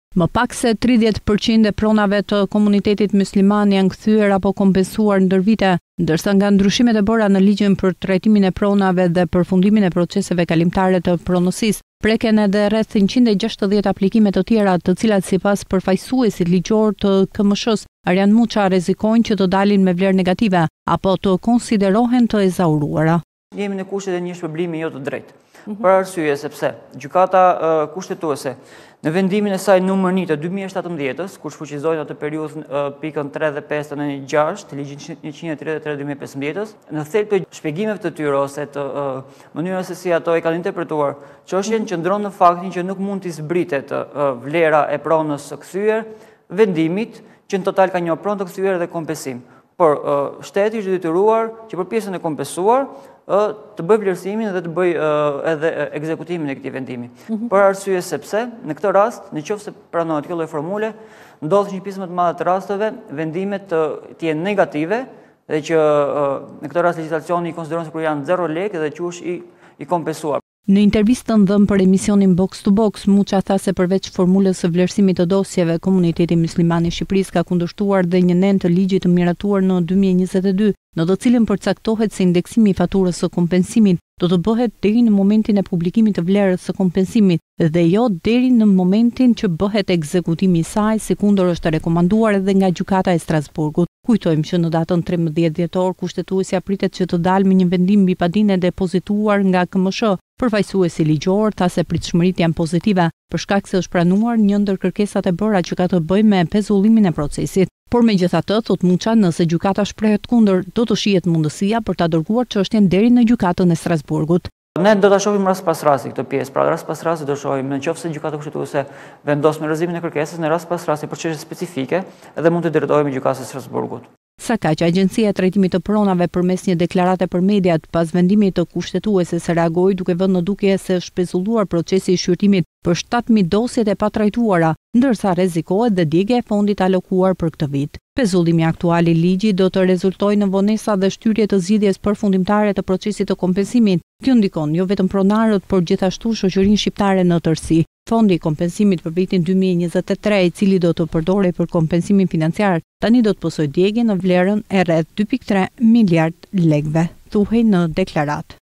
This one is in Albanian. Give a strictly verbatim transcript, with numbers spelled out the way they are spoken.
Më pak se tridhjetë përqind e pronave të komunitetit musliman janë kthyer apo kompensuar ndër vite, ndërsa nga ndryshimet e bëra në ligjin për trajtimin e pronave dhe përfundimin e proceseve kalimtare të pronësisë, preken edhe rreth njëqind e gjashtëdhjetë aplikime të tjera, të cilat sipas përfaqësuesit ligjor të K M S-s, Arjan Muça, rrezikojnë që të dalin me vlerë negative apo të konsiderohen të ezauruara. Jemi në kushtet e një shpërblimi jo të drejtë. Për arsye sepse gjykata uh, kushtetuese në vendimin e saj numër një të dy mijë e shtatëmbëdhjetës, kur shfuqizoi atë periudhë uh, pikën tre dhe pesë të gjashtë të ligjit njëqind e tridhjetë e tre dy mijë e pesëmbëdhjetës, në thelb të shpjegimeve të tyre ose të uh, mënyrës se si ato e kanë interpretuar çështjen, qëndron në faktin që nuk mund të zbritet uh, vlera e pronës së kthyer vendimit që në total ka një pronë të kthyer dhe kompensim. Por uh, shteti është detyruar që për pjesën e kompensuar uh, të bëj vlerësimin dhe të bëj uh, edhe ekzekutimin e këtij vendimi. Mm-hmm. Për arsye sepse në këtë rast, nëse pranohet kjo lloj formule, ndodh një pjesë më të madhe të rasteve vendimet të uh, jenë negative dhe që uh, në këtë rast legjislacioni i konsideron se kur janë zero lekë dhe quhesh i i kompensuar. Në intervistën dhënë për emisionin Box to Box, Muça tha se përveç formulës së vlerësimit të dosjeve, komuniteti musliman i Shqipërisë ka kundërshtuar dhe një nen të ligjit të miratuar në dy mijë e njëzet e dy, në të cilën përcaktohet se indeksimi i faturës së kompensimit do të bëhet deri në momentin e publikimit të vlerës së kompensimit dhe jo deri në momentin që bëhet ekzekutimi i saj, si kundër është rekomanduar edhe nga gjykata e Strasburgut. Kujtojmë që në datën trembëdhjetë dhjetor kushtetuesja pritet që të dalë me një vendim mbi padinë e depozituar nga K M S. Përfaqësuesi ligjor tha se pritshmëritë janë pozitive, për shkak se është pranuar një ndër kërkesat e bëra që ka të bëjë me pezullimin e procesit. Por megjithatë, thot Muça, nëse gjykata shprehet kundër, do të shihet mundësia për ta dërguar çështjen deri në gjykatën e Strasburgut. Ne do ta shohim rast pas rasti këtë pjesë, pra rast pas rasti do shohim nëse gjykata kushtetuese vendos me rrezimin e kërkesës, në rast pas rasti për çështje specifike edhe mund të drejtohemi gjykatës së Strasburgut. Sa ka që Agjencia e Trajtimit të Pronave përmes një deklarate për mediat pas vendimit të kushtetueses reagoi duke vënë në dukje se është pezulluar procesi i shqyrtimit për shtatë mijë dosjet e patrajtuara, ndërsa rrezikohet dhe djegja e fondit alokuar për këtë vit. Pezullimi aktual i ligjit do të rezultojë në vonesa dhe shtyrje të zgjidhjes përfundimtare të procesit të kompensimit. Kjo ndikon jo vetëm pronarët, por gjithashtu shoqërinë shqiptare në tërësi. Fondi i kompensimit për vitin dy mijë e njëzet e tre, i cili do të përdorej për kompensimin financiar, tani do të pësojë djegje në vlerën e rreth dy pikë tre miliard lekëve, thuhej në deklaratë.